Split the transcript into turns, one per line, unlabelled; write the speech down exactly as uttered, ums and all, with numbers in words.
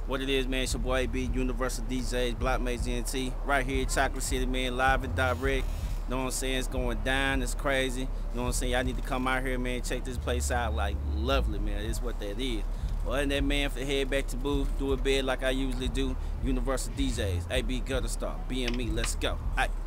What it is, man, it's your boy A B, Universaldjs, Blockmates G N T, right here, Chocolate City, man, live and direct. Know what I'm saying? It's going down, it's crazy. Know what I'm saying? Y'all need to come out here, man, check this place out. Like, lovely, man. It's what that is. Well, other than that, man, for head back to booth, do a bed like I usually do. Universaldjs, A B Gutter Star, B M E, let's go. Aight.